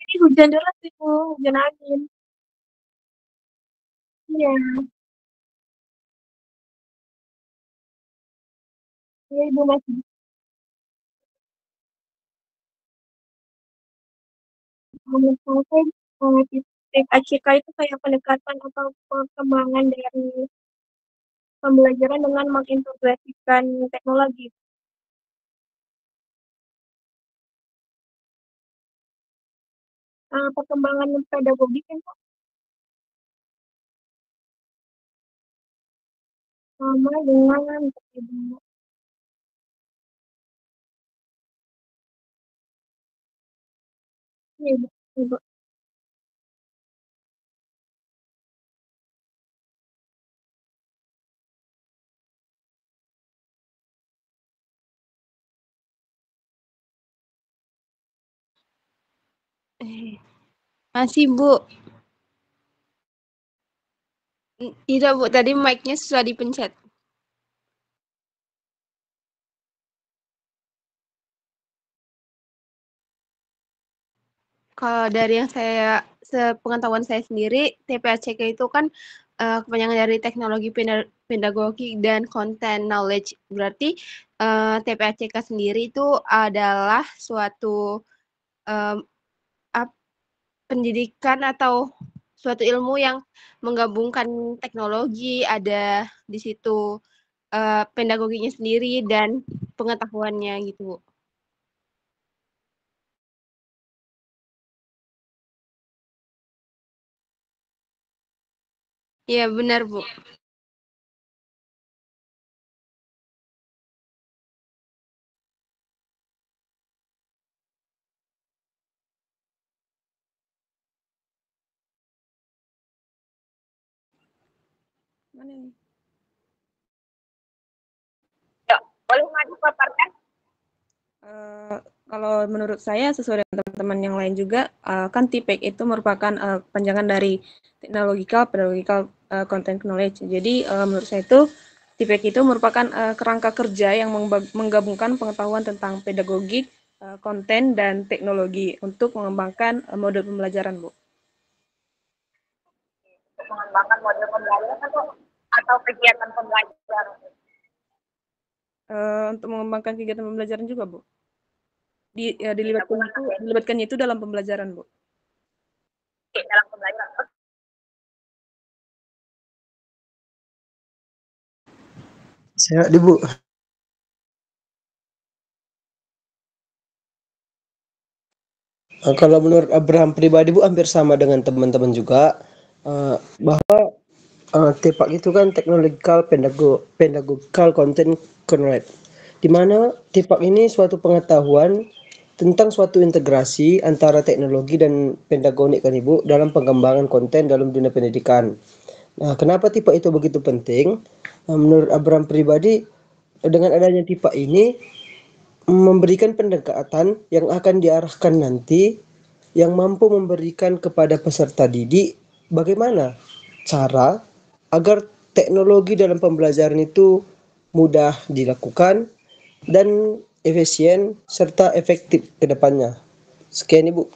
Ini hujan deras itu, hujan angin. Iya, iya Ibu masih menurut saya tips ACK itu kayak pendekatan atau perkembangan dari pembelajaran dengan mengintegrasikan teknologi. Perkembangan pedagogik kan Pak, sama dengan ini Ibu, Ibu. Eh, masih Bu. Tidak Bu, tadi mic-nya susah dipencet. Kalau dari yang sepengetahuan saya sendiri, TPACK itu kan kepanjangan dari teknologi pedagogi dan content knowledge. Berarti TPACK sendiri itu adalah suatu um, pendidikan atau suatu ilmu yang menggabungkan teknologi, ada di situ pedagoginya sendiri dan pengetahuannya gitu, Bu. Iya, benar, Bu. Mana nih? Ya, boleh nggak dipaparkan? Kalau menurut saya sesuai dengan teman-teman yang lain juga, kan TPEC itu merupakan panjangan dari Technological Pedagogical Content Knowledge. Jadi menurut saya itu TPEC itu merupakan kerangka kerja yang menggabungkan pengetahuan tentang pedagogik, konten, dan teknologi untuk mengembangkan model pembelajaran, Bu. Mengembangkan model pembelajaran atau kegiatan pembelajaran Untuk mengembangkan kegiatan pembelajaran juga, Bu. digabungan Dilibatkannya itu dalam pembelajaran, Bu. dalam pembelajaran. Saya di Bu. Kalau menurut Abraham pribadi Bu hampir sama dengan teman-teman juga, bahwa TPAK itu kan pedagogical content knowledge, di mana TPAK ini suatu pengetahuan tentang suatu integrasi antara teknologi dan pedagogik kan Ibu dalam pengembangan konten dalam dunia pendidikan. Nah, kenapa TPAK itu begitu penting? Menurut Abraham pribadi, dengan adanya TPAK ini memberikan pendekatan yang akan diarahkan nanti yang mampu memberikan kepada peserta didik bagaimana cara agar teknologi dalam pembelajaran itu mudah dilakukan dan efisien serta efektif ke depannya. Sekian Ibu.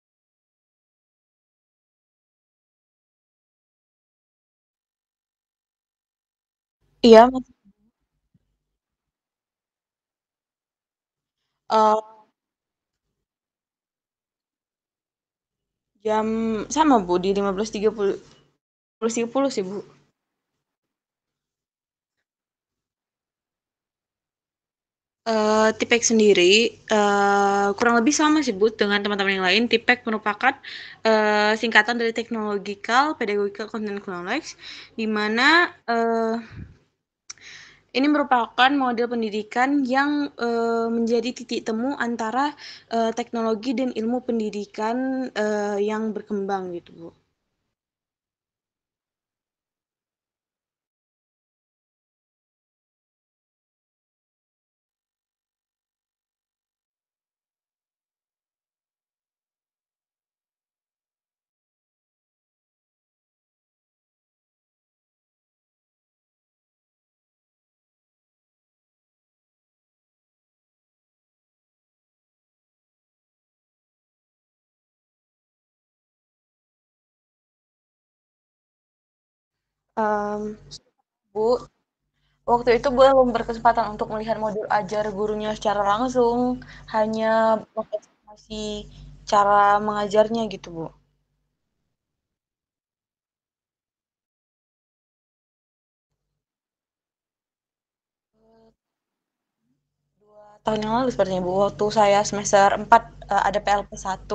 Iya, Mas. Eh, jam sama Bu di 15.30 sih Bu. Tipek sendiri kurang lebih sama sih Bu dengan teman-teman yang lain. Tipek merupakan singkatan dari Technological Pedagogical Content Knowledge, di mana ini merupakan model pendidikan yang menjadi titik temu antara teknologi dan ilmu pendidikan yang berkembang gitu Bu. Bu, waktu itu belum berkesempatan untuk melihat modul ajar gurunya secara langsung, hanya mengeksplorasi cara mengajarnya gitu, Bu. Tahun yang lalu sepertinya, Bu, waktu saya semester 4 ada PLP 1.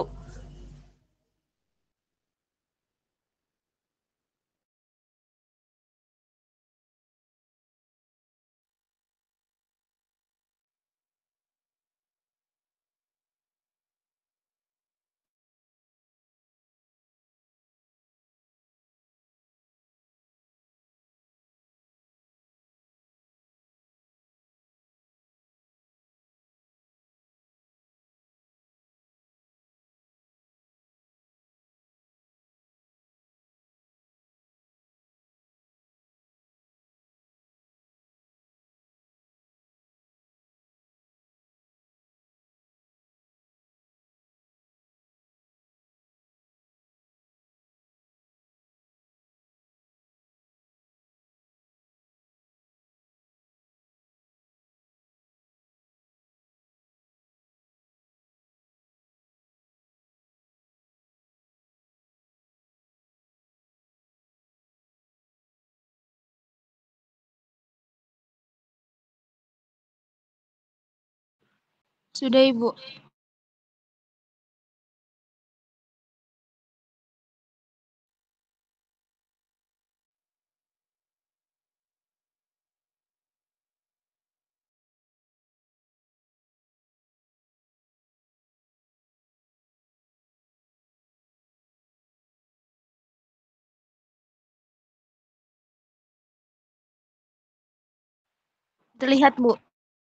Sudah, Ibu. Terlihat, Bu.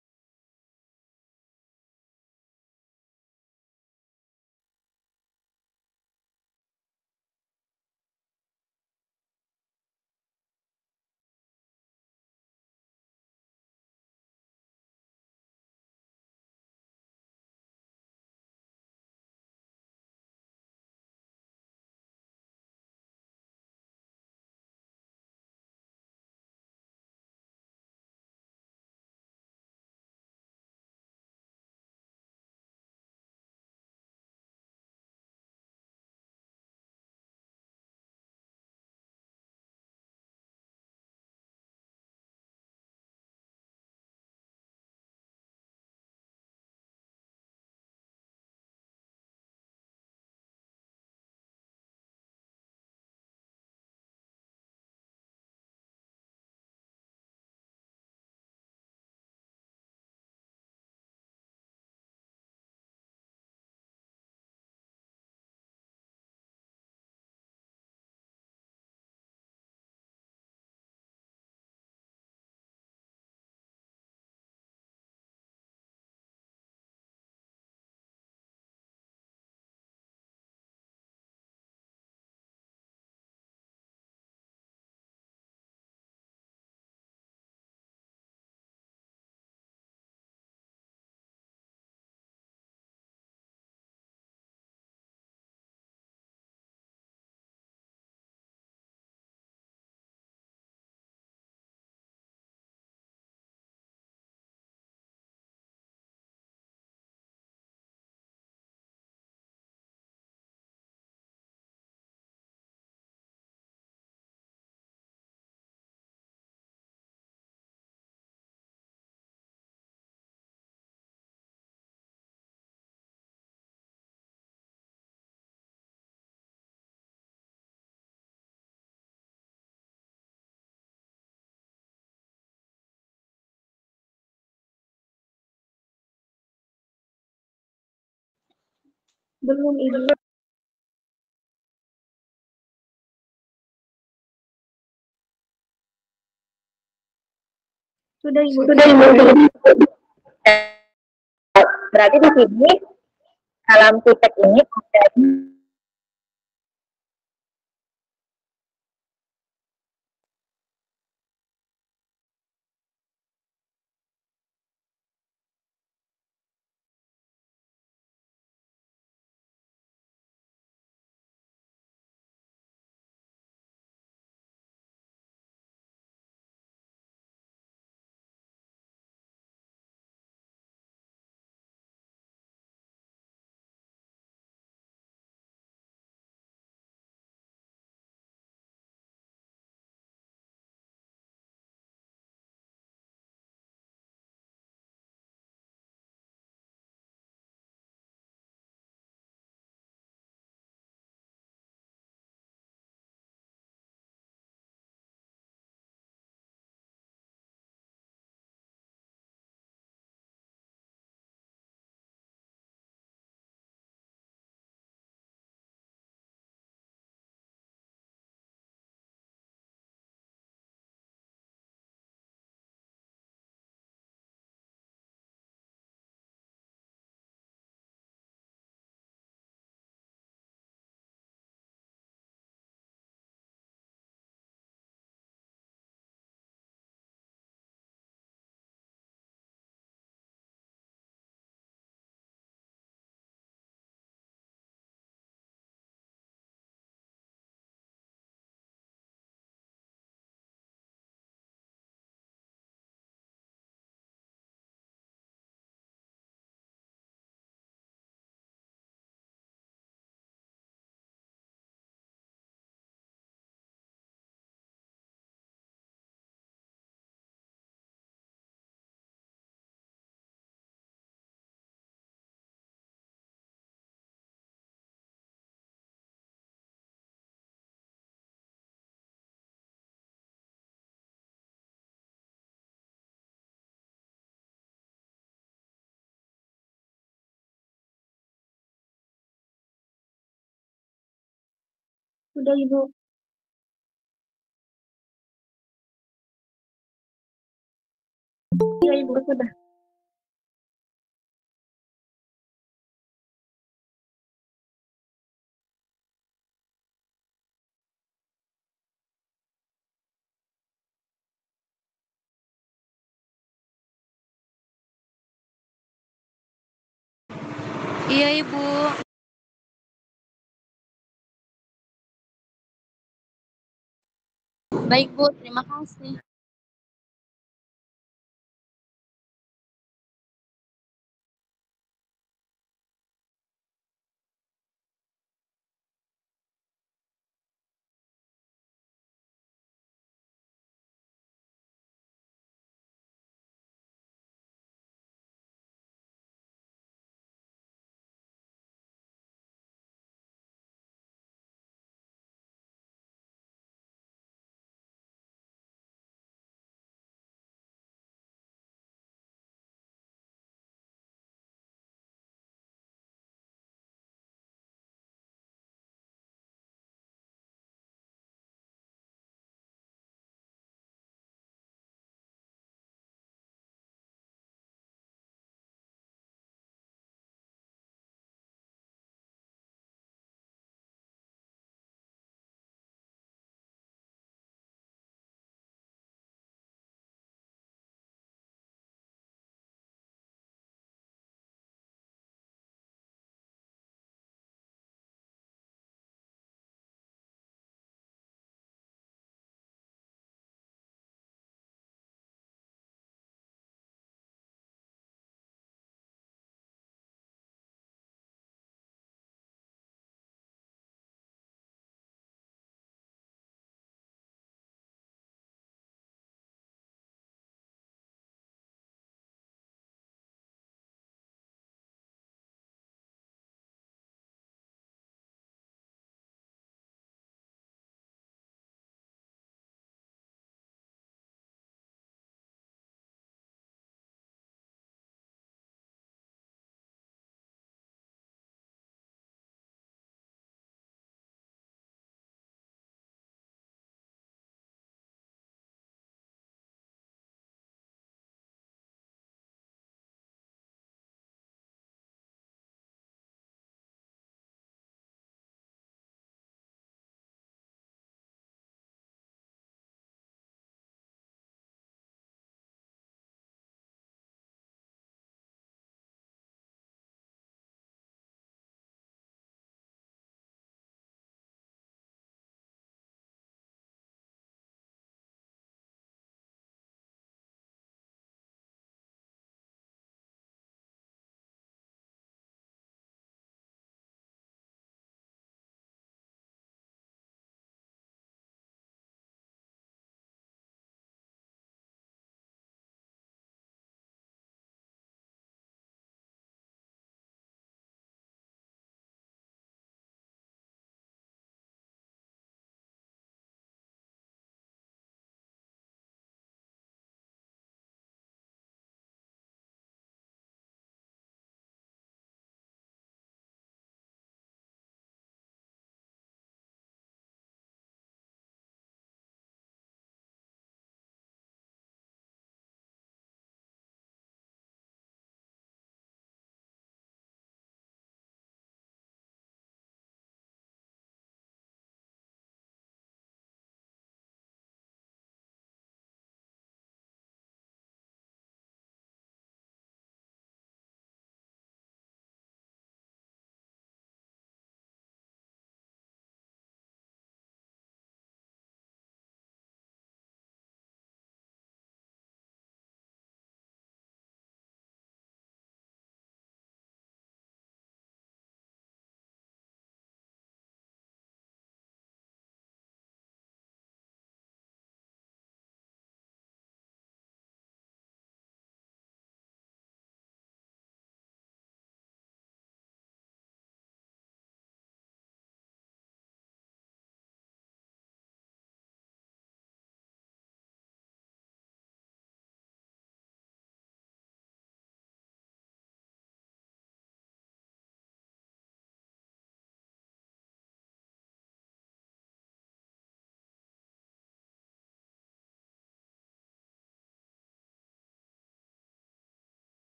Belum, Ibu. Sudah, Ibu. Sudah, Ibu. Berarti di sini dalam titik ini ada Sudah, Ibu. Iya, Ibu, sudah. Iya, Ibu. Baik, Bu. Terima kasih.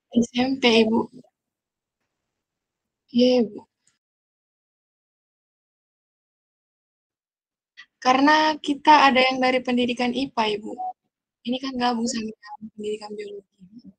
SMP, Ibu. Iya, Ibu. Karena kita ada yang dari pendidikan IPA, Ibu. Ini kan gabung sama pendidikan biologi.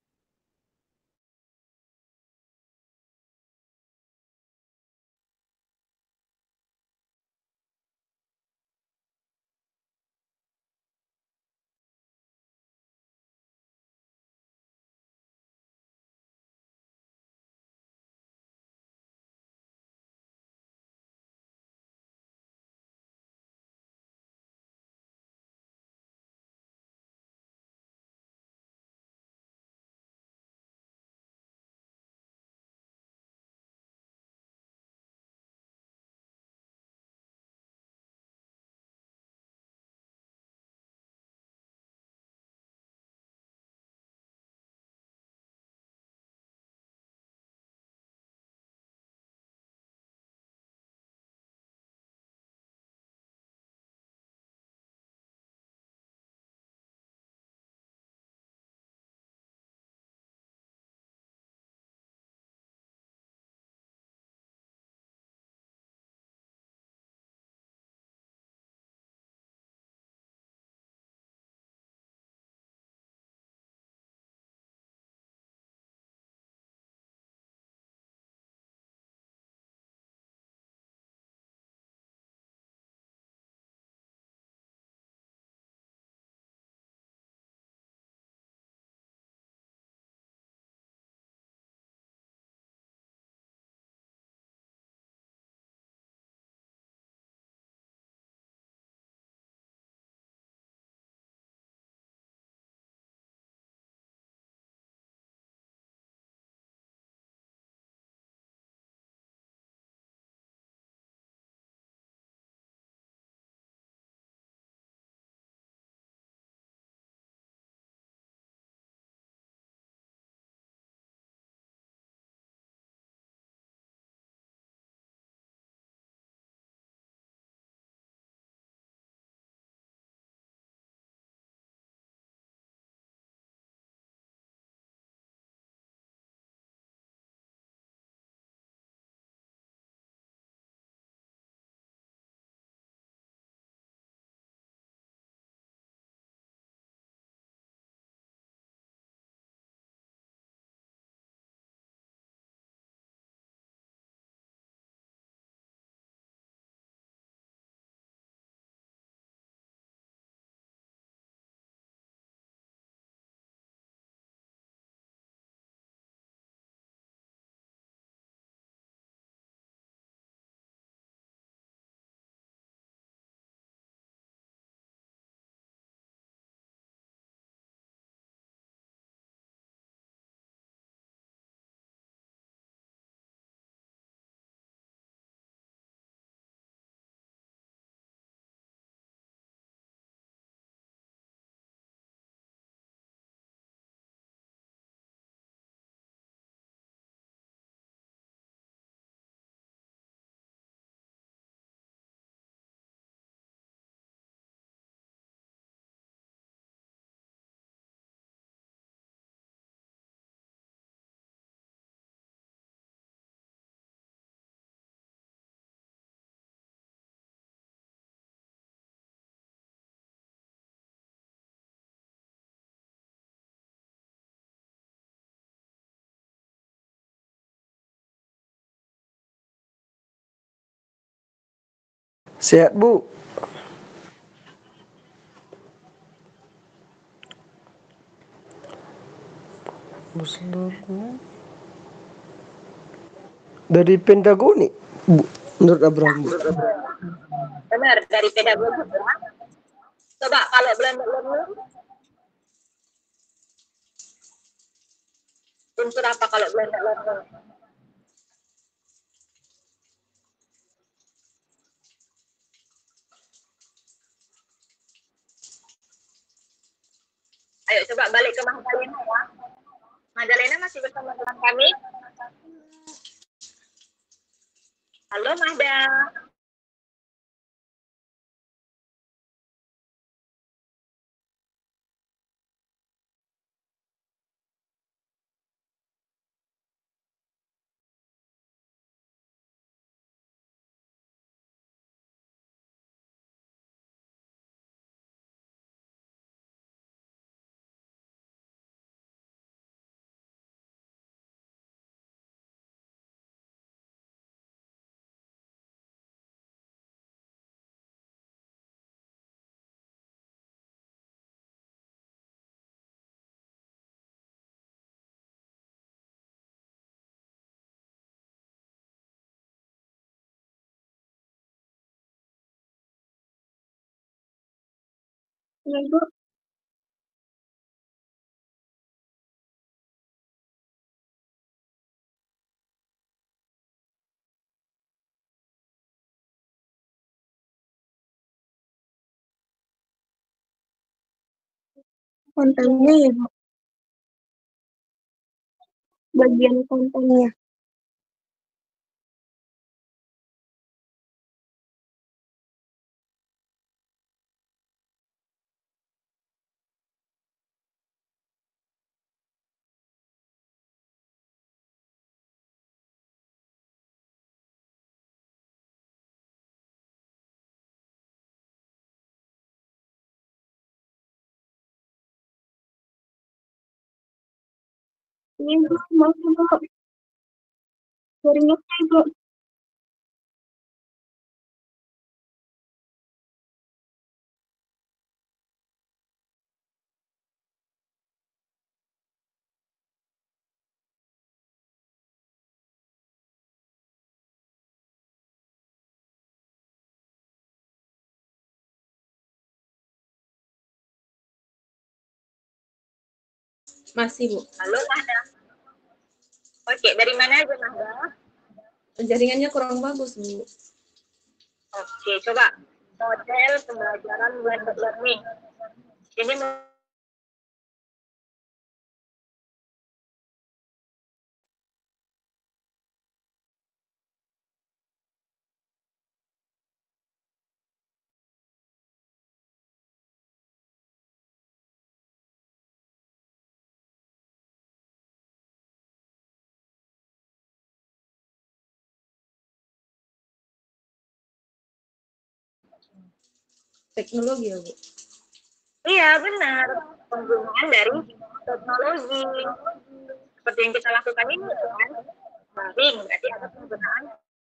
Sehat, Bu. Dari Pendagoni, Bu. Menurut Abraham, Bu. Benar, dari pedagogi. Coba kalau blended learning, unsur apa kalau blended learning? Ayo coba balik ke Magdalena ya. Magdalena masih bersama dengan kami? Halo Mahda. Iya, Bu. Kontennya ya, Bu. Bagian kontennya. Ini, Bu. Mau, Bu. Jaringannya, Bu. Masih, Bu. Halo, Nahda. Oke, dari mana aja, Nahda? Jaringannya kurang bagus, Bu. Oke, coba model pembelajaran blended learning. Ini Teknologi ya, Bu. iya, benar. Penggunaan dari teknologi. Seperti yang kita lakukan ini, kan? Daring, berarti ada penggunaan.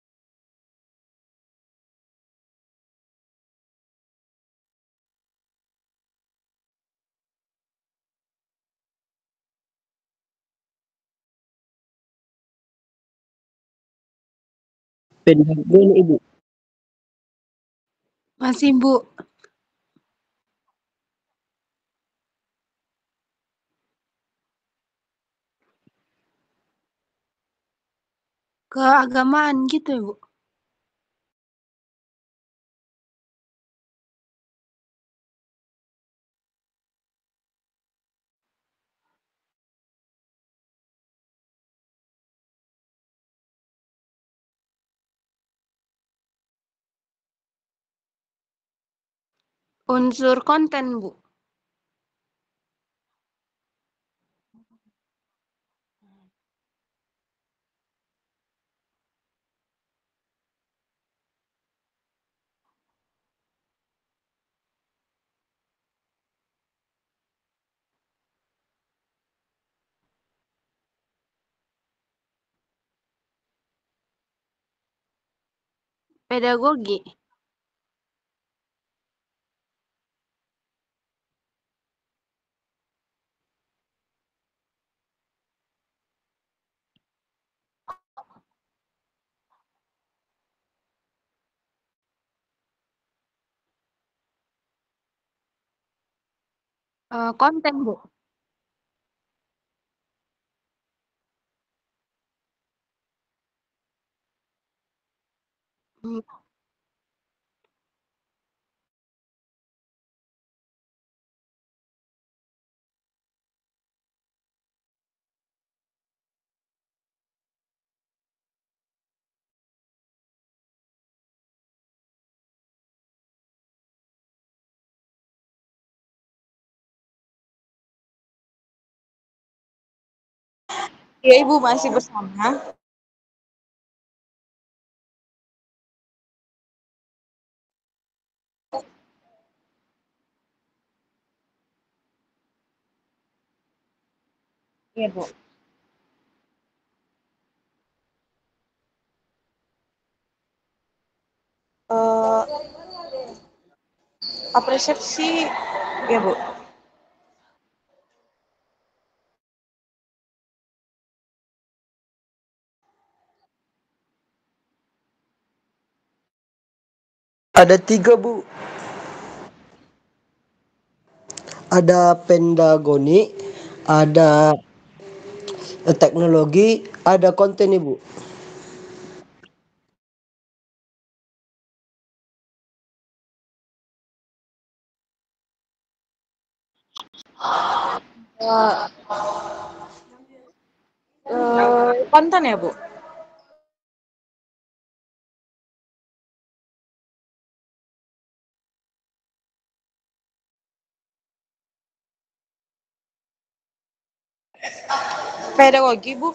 Pendago nih, Ibu. Masih, Bu. Keagamaan gitu ya, Bu? Unsur konten, Bu. Pedagogi. Konten, Bu. Hmm. Iya, Ibu masih bersama. Iya, Bu. Apresiasi, ya, Bu. Ada 3, Bu. ada pendagoni, ada teknologi, ada konten Ibu. Konten ya, Bu? Pedagogi, Bu?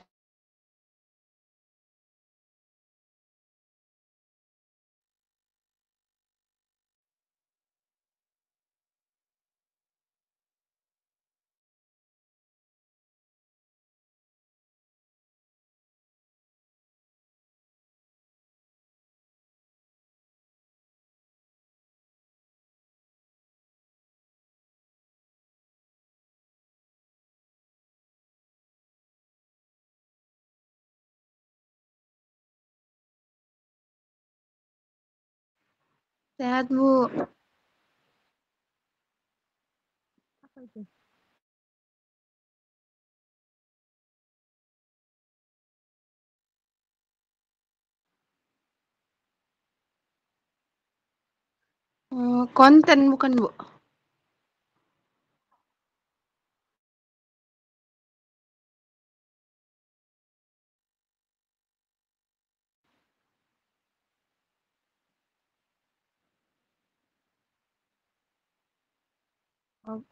Sehat, Bu. Konten bukan, Bu? Oh,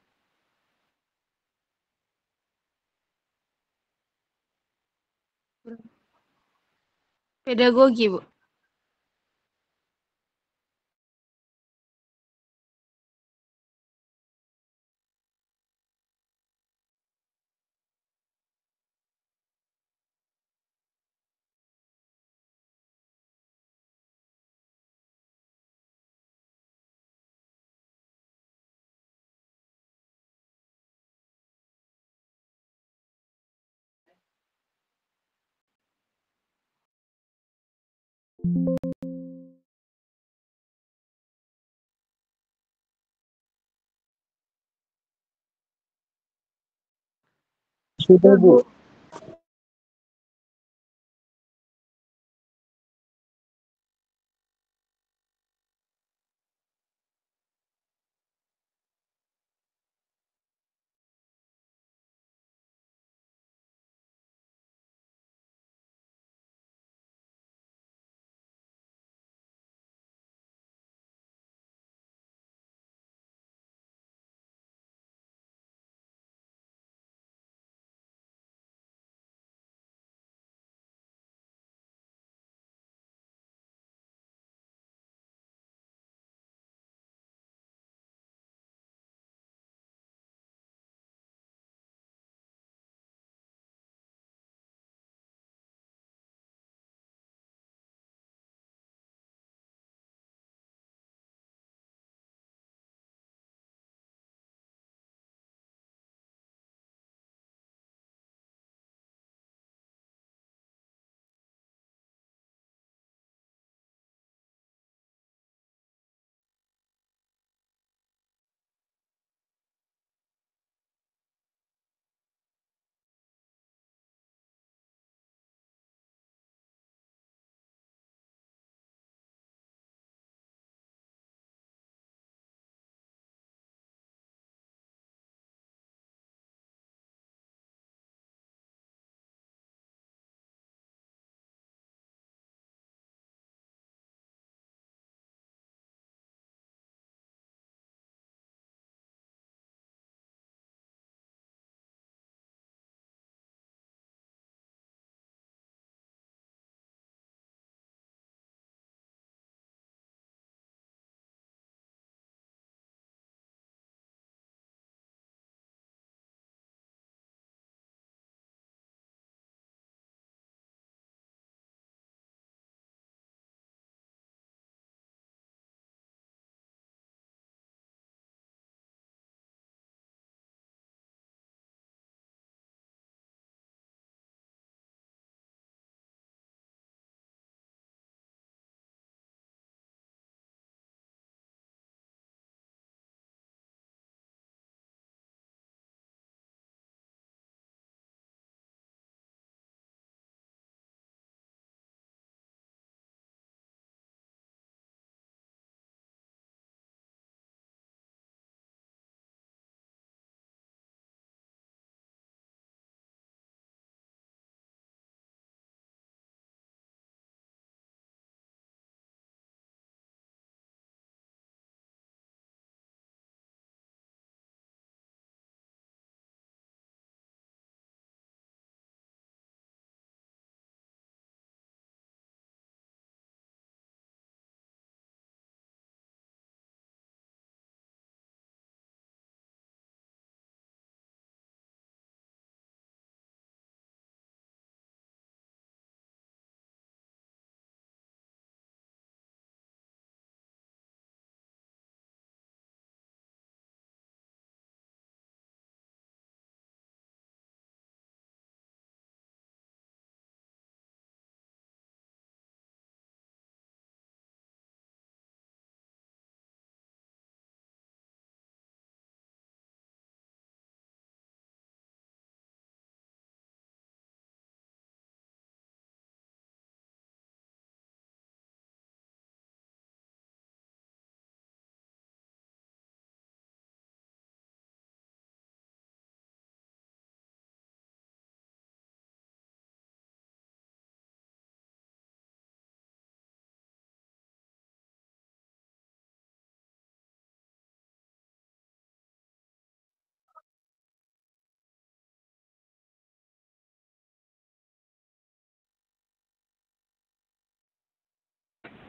pedagogi, Bu. Sudah Bu.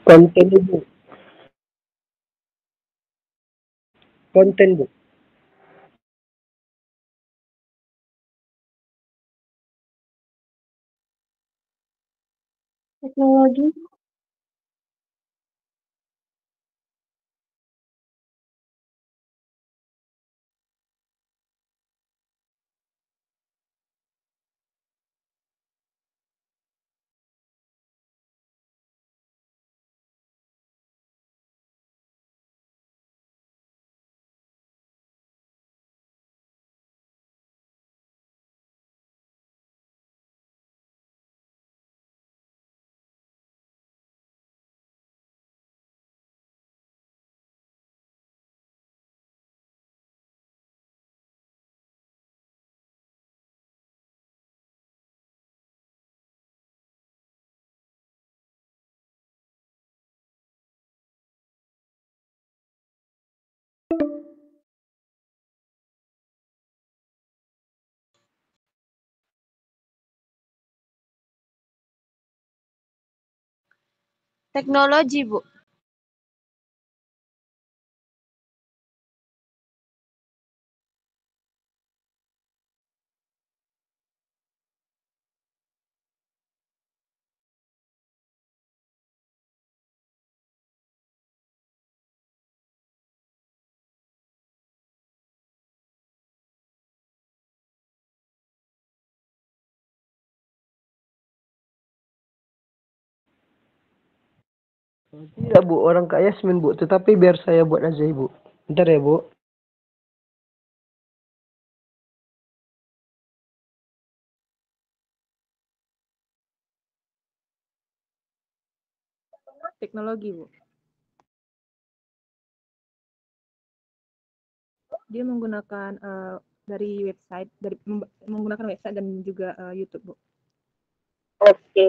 Konten Bu, konten Bu. Teknologi. Teknologi, Bu. Tidak Bu, orang kaya Yasmin Bu, tetapi biar saya buat aja Ibu. Bentar ya Bu. Teknologi, Bu. Dia menggunakan dari website, menggunakan website dan juga YouTube, Bu. Oke.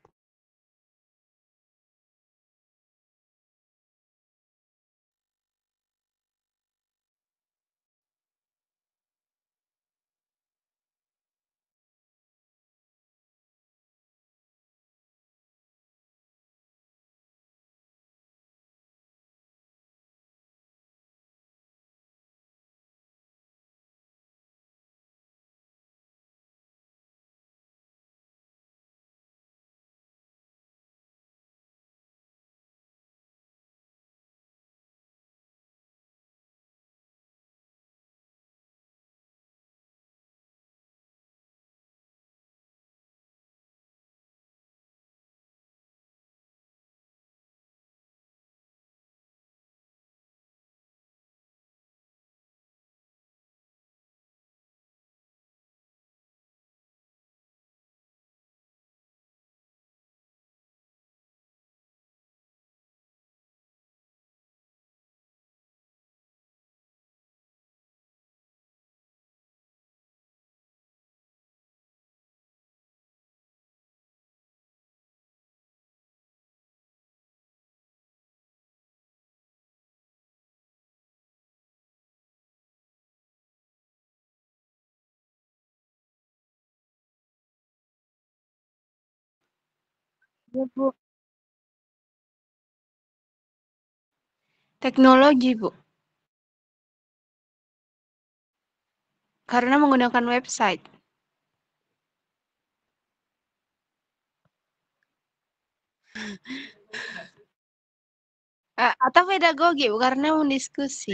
Ya, Bu. Teknologi, Bu. Karena menggunakan website. Atau pedagogi, Bu, karena mendiskusi.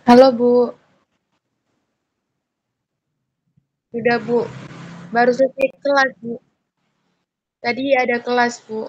Halo Bu, udah Bu, baru selesai kelas Bu. Tadi ada kelas Bu.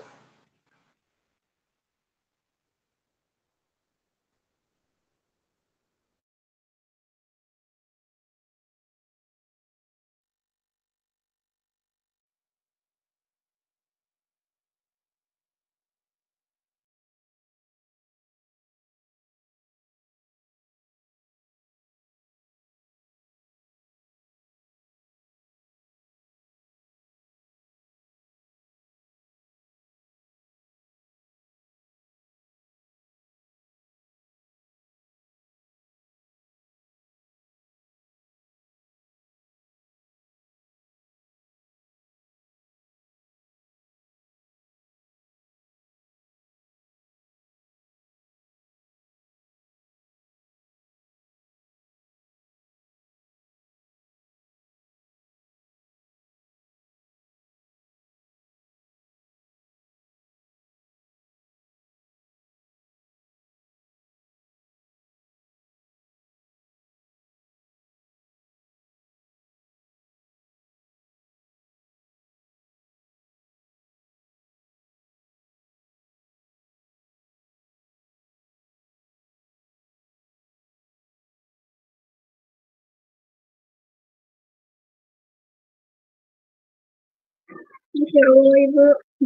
Insya Allah Ibu.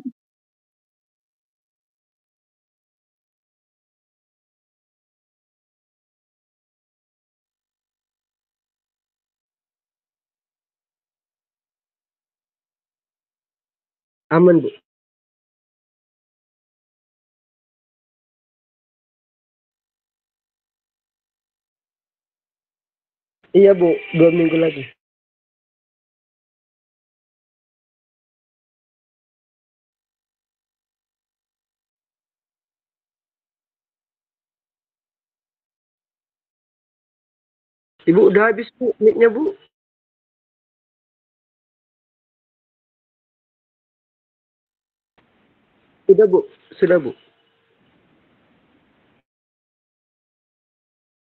Aman, Bu. Iya, Bu. 2 minggu lagi. Ibu udah habis, Bu, mic-nya, Bu. Sudah, Bu. Sudah, Bu.